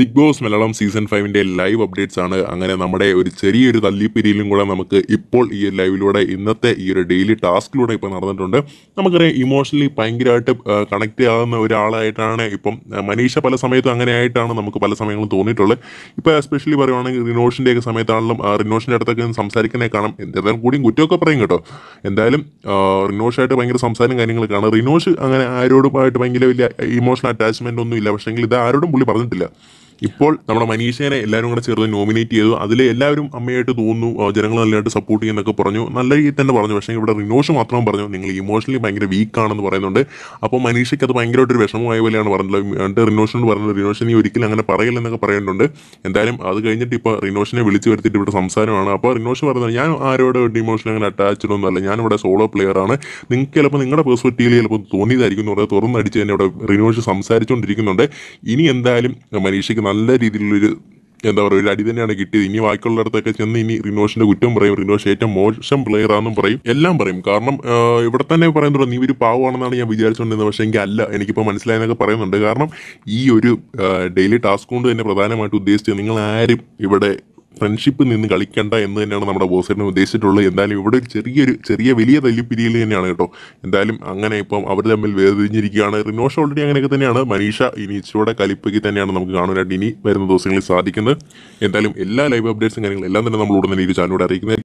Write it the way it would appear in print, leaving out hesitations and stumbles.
Big Boss Malayalam season 5 live updates ആണ്. അങ്ങനെ നമ്മുടെ ഒരു ചെറിയൊരു തല്ലിപ്പിരിയിലും കൂടെ നമുക്ക് ഇപ്പോൾ ഈ ലൈവിലൂടെ ഇന്നത്തെ ഈ ഒരു ഡെയിലി ടാസ്കിലൂടെ ഇപ്പോൾ നടന്നിട്ടുണ്ട്. നമുക്കറിയാം ഇമോഷണലി ഭയങ്കരമായിട്ട് കണക്ട് ആകുന്ന ഒരാളായിട്ടാണ് ഇപ്പം മനീഷ പല സമയത്തും അങ്ങനെ ആയിട്ടാണ് നമുക്ക് പല സമയങ്ങളും തോന്നിയിട്ടുള്ളത്. ഇപ്പോൾ എസ്പെഷ്യലി പറയുവാണെങ്കിൽ റിനോഷിൻ്റെയൊക്കെ സമയത്താണെങ്കിലും റിനോഷിൻ്റെ അടുത്തൊക്കെ സംസാരിക്കുന്നേ കാണാം. എന്തായാലും കൂടിയും കുറ്റമൊക്കെ പറയും കേട്ടോ. എന്തായാലും റിനോഷായിട്ട് ഭയങ്കര സംസാരം കാര്യങ്ങളൊക്കെ ആണ്. റിനോഷ് അങ്ങനെ ആരോടുമായിട്ട് ഭയങ്കര വലിയ ഇമോഷണൽ അറ്റാച്ച്മെൻ്റ് ഒന്നും ഇല്ല. പക്ഷേങ്കിൽ ഇത് ആരോടും പുള്ളി പറഞ്ഞിട്ടില്ല. ഇപ്പോൾ നമ്മുടെ മനീഷേനെ എല്ലാവരും കൂടെ ചേർന്ന് നോമിനേറ്റ് ചെയ്തു. അതിൽ എല്ലാവരും അമ്മയായിട്ട് തോന്നുന്നു, ജനങ്ങൾ നല്ലതായിട്ട് സപ്പോർട്ട് ചെയ്യുന്നൊക്കെ പറഞ്ഞു, നല്ല രീതിയിൽ തന്നെ പറഞ്ഞു. പക്ഷേ ഇവിടെ റിനോഷ് മാത്രം പറഞ്ഞു നിങ്ങൾ ഇമോഷണലി ഭയങ്കര വീക്കാണെന്ന് പറയുന്നുണ്ട്. അപ്പോൾ മനീഷയ്ക്ക് അത് ഭയങ്കരമായിട്ടൊരു വിഷമമായ പോലെയാണ് പറഞ്ഞത്. എന്നിട്ട് റിനോഷിനോട് പറഞ്ഞത് റിനോഷ് നീ ഒരിക്കലും അങ്ങനെ പറയില്ലെന്നൊക്കെ പറയുന്നുണ്ട്. എന്തായാലും അത് കഴിഞ്ഞിട്ട് ഇപ്പോൾ റിനോഷിനെ വിളിച്ച് വരുത്തിയിട്ട് ഇവിടെ സംസാരമാണ്. അപ്പോൾ റിനോഷ് പറയുന്നത് ഞാൻ ആരോട് ഇമോഷണൽ അങ്ങനെ അറ്റാച്ച്ഡ് ഒന്നും അല്ല, ഞാനിവിടെ സോളോ പ്ലെയറാണ്, നിങ്ങൾക്ക് ചിലപ്പോൾ നിങ്ങളുടെ പെർസ്പെക്റ്റീവിൽ ചിലപ്പോൾ തോന്നിയതായിരിക്കും എന്ന് പറഞ്ഞാൽ തുറന്നടിച്ച് തന്നെ ഇവിടെ റിനോഷ് സംസാരിച്ചുകൊണ്ടിരിക്കുന്നുണ്ട്. ഇനി എന്തായാലും മനീഷയ്ക്ക് നല്ല രീതിയിലുള്ളൊരു എന്താ പറയുക ഒരു അടി തന്നെയാണ് കിട്ടിയത്. ഇനി ബാക്കിയുള്ളിടത്തൊക്കെ ചെന്ന് ഇനി റിനോഷിന്റെ കുറ്റം പറയും, റിനോഷ് ഏറ്റവും മോശം പ്ലെയർ ആണെന്നും പറയും, എല്ലാം പറയും. കാരണം ഇവിടെ തന്നെ പറയുന്നുണ്ടോ നീ ഒരു പാവമാണെന്നാണ് ഞാൻ വിചാരിച്ചുകൊണ്ടിരുന്നത്, പക്ഷേ എനിക്ക് അല്ല, എനിക്കിപ്പോൾ മനസ്സിലായെന്നൊക്കെ പറയുന്നുണ്ട്. കാരണം ഈ ഒരു ഡെയിലി ടാസ്ക് കൊണ്ട് തന്നെ പ്രധാനമായിട്ട് ഉദ്ദേശിച്ചത് നിങ്ങൾ ആരും ഇവിടെ ഫ്രണ്ട്ഷിപ്പ് നിന്ന് കളിക്കണ്ട എന്ന് തന്നെയാണ് നമ്മുടെ ബോസിനെ ഉദ്ദേശിച്ചിട്ടുള്ളത്. എന്തായാലും ഇവിടെ ഒരു ചെറിയ വലിയ തല്ലിപ്പിരിയിൽ തന്നെയാണ് കേട്ടോ. എന്തായാലും അങ്ങനെ ഇപ്പം അവർ തമ്മിൽ വേർതിരിഞ്ഞിരിക്കുകയാണ്. റിനോഷ് ഓൾറെഡി അങ്ങനെയൊക്കെ തന്നെയാണ്. മനീഷ ഇനി ഇച്ചിരൂടെ കലിപ്പയ്ക്ക് തന്നെയാണ് നമുക്ക് കാണാനായിട്ട് ഇനി വരുന്ന ദിവസങ്ങളിൽ സാധിക്കുന്നത്. എന്തായാലും എല്ലാ ലൈവ് അപ്ഡേറ്റ്സും കാര്യങ്ങളും എല്ലാം തന്നെ നമ്മൾ ഉടനെ ഈ ചാനലിലൂടെ അറിയിക്കുന്നത്.